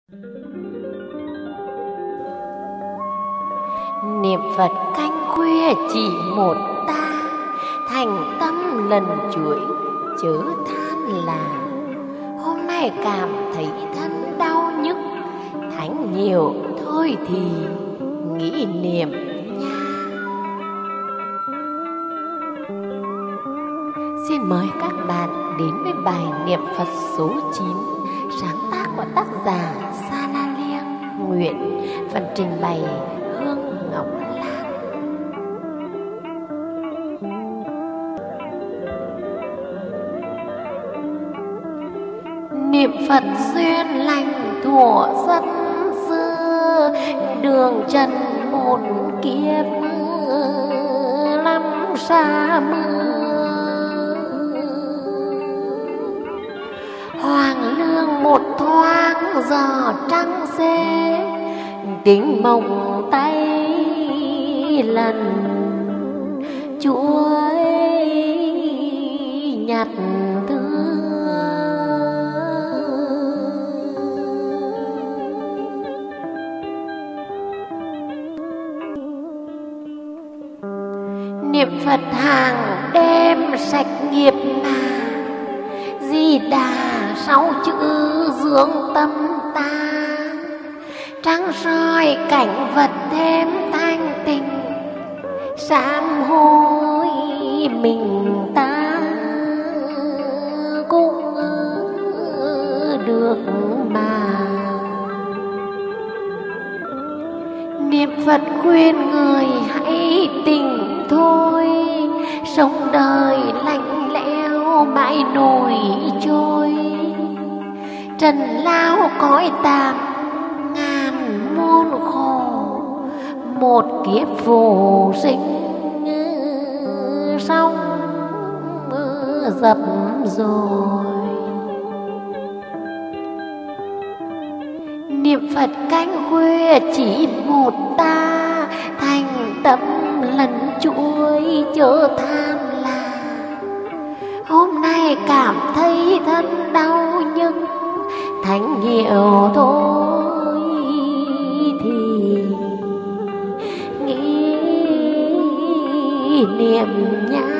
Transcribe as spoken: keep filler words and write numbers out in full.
Niệm Phật canh khuya chỉ một ta, thành tâm lần chuỗi chớ than là. Hôm nay cảm thấy thân đau nhức, thánh nhiều thôi thì nghĩ niệm nha. Xin mời các bạn đến với bài niệm Phật số chín, sáng tác của tác giả Sa La Liêng, nguyện. Phần trình bày Hương Ngọc Lan. Niệm Phật duyên lành thuở rất xưa, đường trần một kiếp năm xa mưa. Hoàng lương một thoáng giò trăng xế, tính mộng tay lần chuối nhặt thương. Niệm Phật hàng đêm sạch nghiệp mà, Di Đà sáu chữ dưỡng tâm ta. Trăng soi cảnh vật thêm thanh tình, sám hối mình ta cũng được mà. Niệm Phật khuyên người hãy tỉnh thôi, sống đời lạnh lẽo mãi nổi trôi. Trần lao cõi tạm ngàn muôn khổ, một kiếp vô sinh xong dập rồi. Niệm Phật canh khuya chỉ một ta, thành tâm lần chuỗi chớ tham là. Hôm nay cảm thấy thân đau nhức, thánh nhiều thôi thì nghĩ niệm nhá.